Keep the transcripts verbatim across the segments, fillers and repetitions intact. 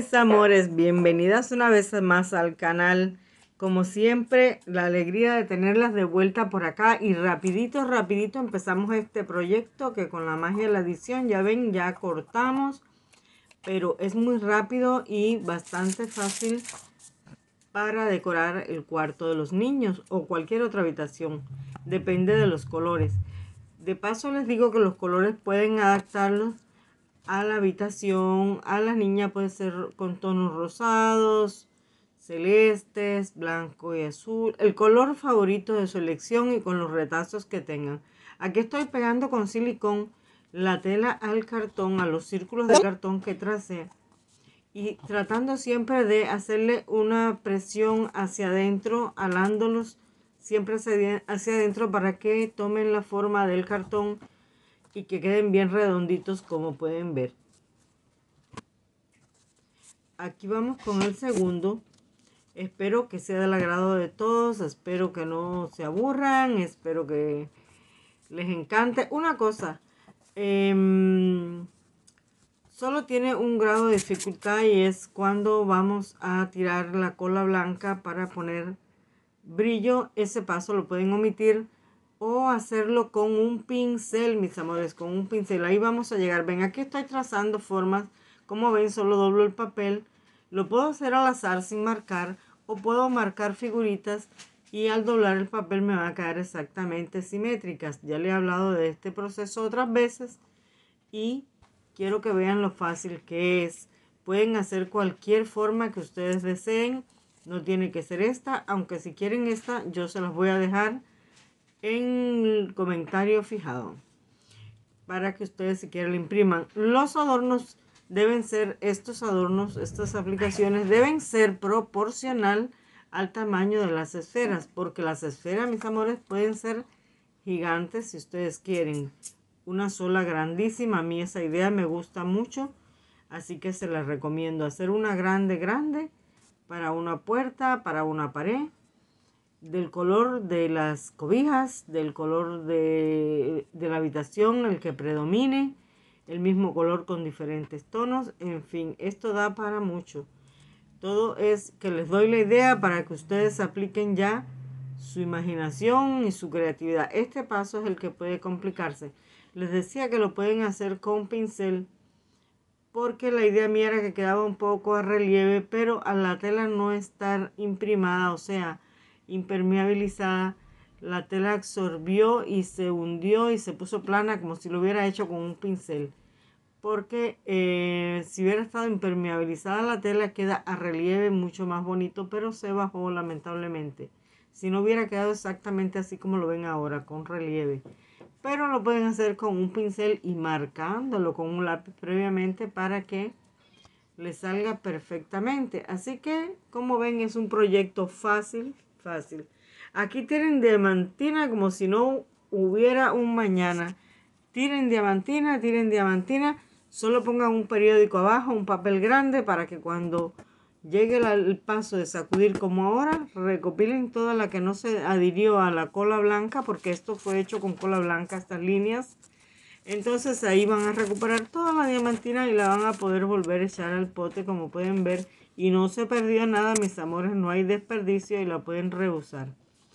mis amores, bienvenidas una vez más al canal. Como siempre, la alegría de tenerlas de vuelta por acá y rapidito, rapidito empezamos este proyecto que con la magia de la edición, ya ven, ya cortamos, pero es muy rápido y bastante fácil para decorar el cuarto de los niños o cualquier otra habitación, depende de los colores. De paso les digo que los colores pueden adaptarlos a la habitación. A la niña puede ser con tonos rosados, celestes, blanco y azul, el color favorito de su elección y con los retazos que tengan. Aquí estoy pegando con silicón la tela al cartón, a los círculos de cartón que tracé, y tratando siempre de hacerle una presión hacia adentro, alándolos siempre hacia adentro para que tomen la forma del cartón y que queden bien redonditos, como pueden ver. Aquí vamos con el segundo. Espero que sea del agrado de todos, espero que no se aburran, espero que les encante. Una cosa, eh, solo tiene un grado de dificultad y es cuando vamos a tirar la cola blanca para poner brillo. Ese paso lo pueden omitir o hacerlo con un pincel, mis amores, con un pincel. Ahí vamos a llegar. Ven, aquí estoy trazando formas. Como ven, solo doblo el papel. Lo puedo hacer al azar sin marcar o puedo marcar figuritas y al doblar el papel me van a quedar exactamente simétricas. Ya le he hablado de este proceso otras veces y quiero que vean lo fácil que es. Pueden hacer cualquier forma que ustedes deseen. No tiene que ser esta, aunque si quieren esta, yo se las voy a dejar en el comentario fijado para que ustedes si quieren la impriman. Los adornos deben ser, estos adornos, estas aplicaciones deben ser proporcional al tamaño de las esferas, porque las esferas, mis amores, pueden ser gigantes si ustedes quieren una sola grandísima. A mí esa idea me gusta mucho, así que se las recomiendo hacer una grande grande para una puerta, para una pared, del color de las cobijas, del color de, de la habitación, el que predomine, el mismo color con diferentes tonos. En fin, esto da para mucho. Todo es que les doy la idea para que ustedes apliquen ya su imaginación y su creatividad. Este paso es el que puede complicarse. Les decía que lo pueden hacer con pincel, porque la idea mía era que quedaba un poco a relieve, pero a la tela no estar imprimada, o sea, impermeabilizada, la tela absorbió y se hundió y se puso plana como si lo hubiera hecho con un pincel. Porque eh, si hubiera estado impermeabilizada la tela queda a relieve mucho más bonito, pero se bajó lamentablemente. Si no hubiera quedado exactamente así como lo ven ahora, con relieve. Pero lo pueden hacer con un pincel y marcándolo con un lápiz previamente para que les salga perfectamente. Así que, como ven, es un proyecto fácil, fácil. Aquí tienen diamantina como si no hubiera un mañana. Tiren diamantina, tiren diamantina. Solo pongan un periódico abajo, un papel grande, para que cuando llegue la, el paso de sacudir como ahora, recopilen toda la que no se adhirió a la cola blanca, porque esto fue hecho con cola blanca, estas líneas. Entonces ahí van a recuperar toda la diamantina y la van a poder volver a echar al pote, como pueden ver. Y no se perdió nada, mis amores, no hay desperdicio y la pueden reusar.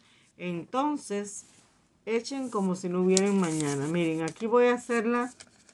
Entonces, echen como si no hubieran mañana. Miren, aquí voy a hacerla.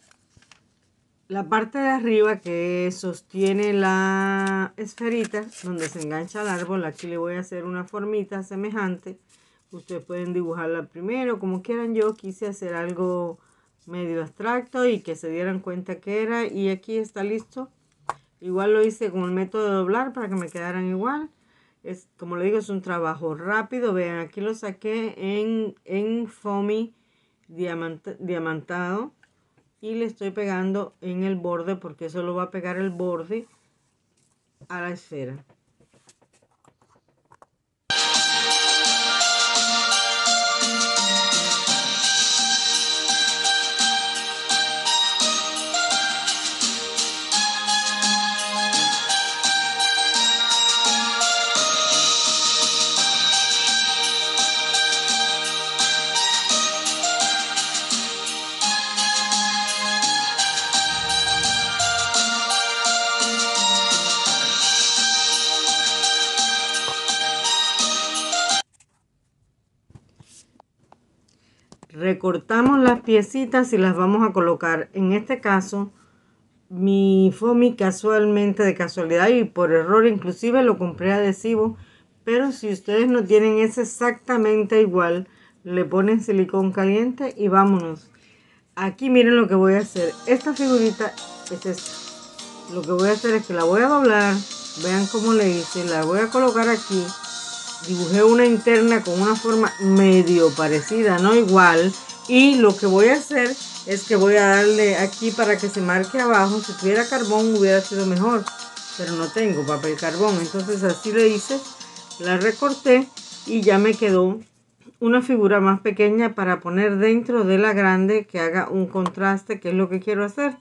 La parte de arriba que sostiene la esferita, donde se engancha el árbol, aquí le voy a hacer una formita semejante. Ustedes pueden dibujarla primero, como quieran. Yo quise hacer algo medio abstracto y que se dieran cuenta que era. Y aquí está listo. Igual lo hice con el método de doblar para que me quedaran igual. Es, como le digo, es un trabajo rápido. Vean, aquí lo saqué en, en foamy diamant, diamantado. Y le estoy pegando en el borde, porque eso lo va a pegar el borde a la esfera. recortamos las piecitas y las vamos a colocar. En este caso, mi foamy casualmente, de casualidad y por error, inclusive lo compré adhesivo, pero si ustedes no tienen ese exactamente igual, le ponen silicón caliente y vámonos. Aquí miren lo que voy a hacer. Esta figurita es esta. Lo que voy a hacer es que la voy a doblar. Vean cómo le hice. La voy a colocar aquí. Dibujé una interna con una forma medio parecida, no igual. Y lo que voy a hacer es que voy a darle aquí para que se marque abajo. Si tuviera carbón hubiera sido mejor, pero no tengo papel carbón. Entonces así le hice. La recorté y ya me quedó una figura más pequeña para poner dentro de la grande, que haga un contraste, que es lo que quiero hacer.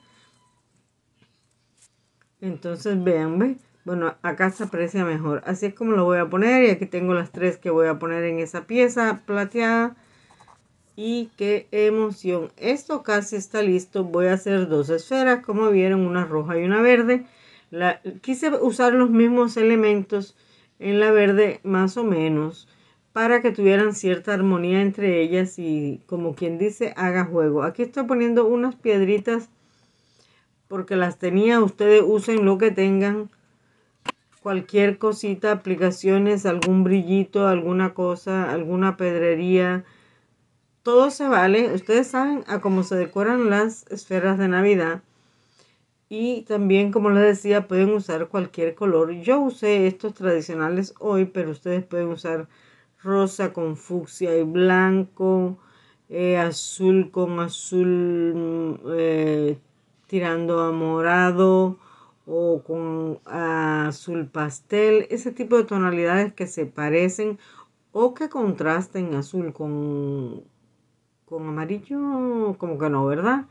Entonces vean, ¿ve? Bueno, acá se aprecia mejor. Así es como lo voy a poner. Y aquí tengo las tres que voy a poner en esa pieza plateada. Y qué emoción. Esto casi está listo. Voy a hacer dos esferas, como vieron, una roja y una verde. La, quise usar los mismos elementos en la verde más o menos, para que tuvieran cierta armonía entre ellas y, como quien dice, haga juego. Aquí estoy poniendo unas piedritas porque las tenía. Ustedes usen lo que tengan, cualquier cosita, aplicaciones, algún brillito, alguna cosa, alguna pedrería, todo se vale. Ustedes saben a cómo se decoran las esferas de Navidad. Y también, como les decía, pueden usar cualquier color. Yo usé estos tradicionales hoy, pero ustedes pueden usar rosa con fucsia y blanco, eh, azul con azul eh, tirando a morado, o con uh, azul pastel. Ese tipo de tonalidades que se parecen o que contrasten azul con, con amarillo, como que no, ¿verdad?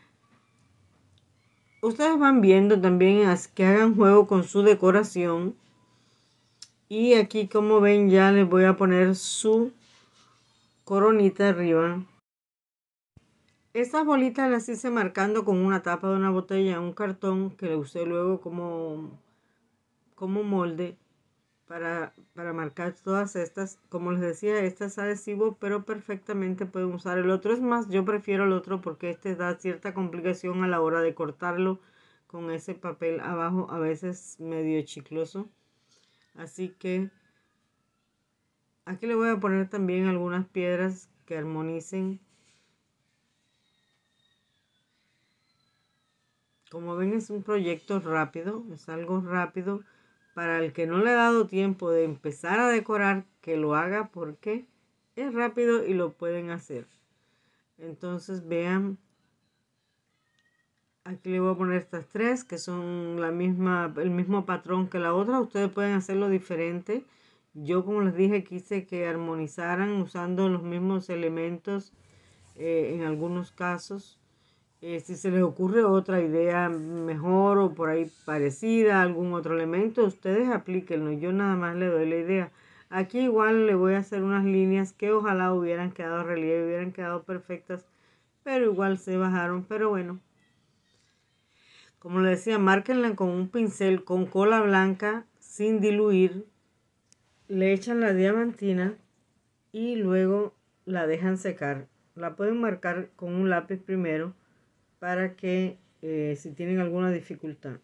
Ustedes van viendo también que hagan juego con su decoración. Y aquí, como ven, ya les voy a poner su coronita arriba. Estas bolitas las hice marcando con una tapa de una botella, un cartón que le usé luego como, como molde para, para marcar todas estas. Como les decía, este es adhesivo, pero perfectamente pueden usar el otro. Es más, yo prefiero el otro porque este da cierta complicación a la hora de cortarlo con ese papel abajo, a veces medio chicloso. Así que aquí le voy a poner también algunas piedras que armonicen. Como ven, es un proyecto rápido, es algo rápido. Para el que no le ha dado tiempo de empezar a decorar, que lo haga porque es rápido y lo pueden hacer. Entonces vean, aquí le voy a poner estas tres que son la misma, el mismo patrón que la otra. Ustedes pueden hacerlo diferente. Yo, como les dije, quise que armonizaran usando los mismos elementos eh, en algunos casos. Eh, si se les ocurre otra idea mejor o por ahí parecida, algún otro elemento, ustedes aplíquenlo. Yo nada más le doy la idea. Aquí igual le voy a hacer unas líneas que ojalá hubieran quedado relieve, hubieran quedado perfectas, pero igual se bajaron. Pero bueno, como les decía, márquenla con un pincel con cola blanca sin diluir. Le echan la diamantina y luego la dejan secar. La pueden marcar con un lápiz primero para que eh, si tienen alguna dificultad.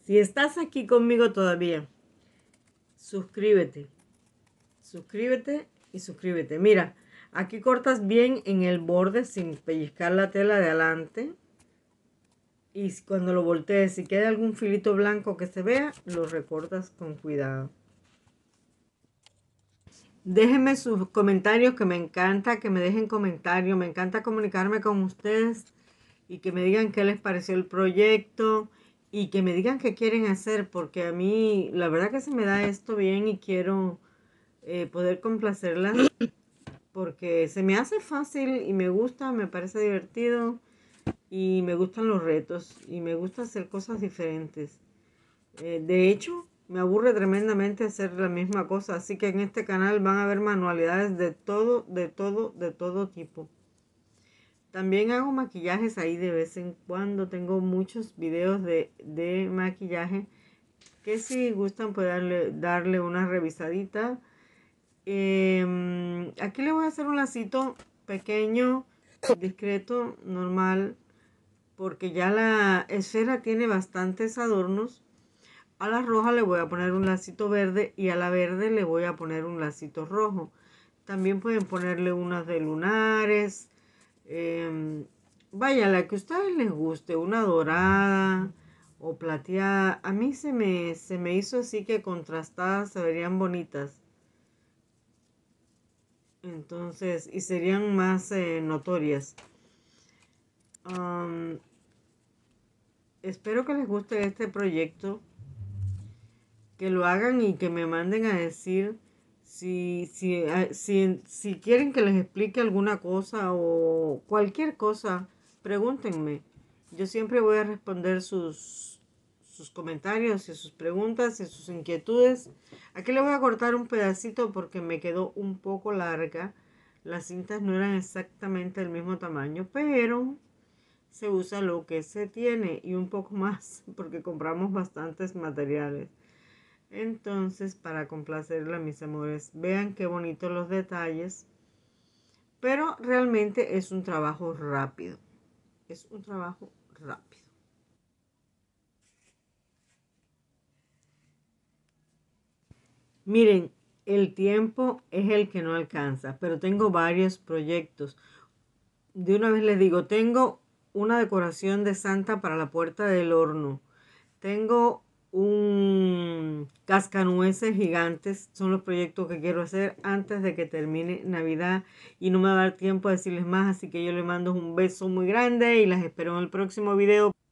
Si estás aquí conmigo todavía, suscríbete, suscríbete y suscríbete. Mira, aquí cortas bien en el borde sin pellizcar la tela de adelante. Y cuando lo voltees, si queda algún filito blanco que se vea, lo recortas con cuidado. Déjenme sus comentarios, que me encanta que me dejen comentarios. Me encanta comunicarme con ustedes y que me digan qué les pareció el proyecto y que me digan qué quieren hacer, porque a mí la verdad que se me da esto bien y quiero eh, poder complacerlas, porque se me hace fácil y me gusta, me parece divertido y me gustan los retos y me gusta hacer cosas diferentes. Eh, de hecho, me aburre tremendamente hacer la misma cosa, así que en este canal van a ver manualidades de todo, de todo, de todo tipo. También hago maquillajes ahí de vez en cuando. Tengo muchos videos de, de maquillaje que si gustan pueden darle, darle una revisadita. Eh, aquí le voy a hacer un lacito pequeño, discreto, normal, porque ya la esfera tiene bastantes adornos. A la roja le voy a poner un lacito verde y a la verde le voy a poner un lacito rojo. También pueden ponerle unas de lunares. Eh, vaya, la que a ustedes les guste, una dorada o plateada. A mí se me, se me hizo así que contrastadas se verían bonitas. Entonces, y serían más eh, notorias. Um, espero que les guste este proyecto, que lo hagan y que me manden a decir si, si, si, si quieren que les explique alguna cosa o cualquier cosa, pregúntenme. Yo siempre voy a responder sus, sus comentarios y sus preguntas y sus inquietudes. Aquí le voy a cortar un pedacito porque me quedó un poco larga. Las cintas no eran exactamente del mismo tamaño, pero se usa lo que se tiene y un poco más porque compramos bastantes materiales. Entonces, para complacerla, mis amores, vean qué bonitos los detalles. Pero realmente es un trabajo rápido. Es un trabajo rápido. Miren, el tiempo es el que no alcanza, pero tengo varios proyectos. De una vez les digo, tengo una decoración de Santa para la puerta del horno. Tengo un cascanueces gigantes. Son los proyectos que quiero hacer antes de que termine Navidad. Y no me va a dar tiempo a decirles más. Así que yo les mando un beso muy grande y las espero en el próximo video.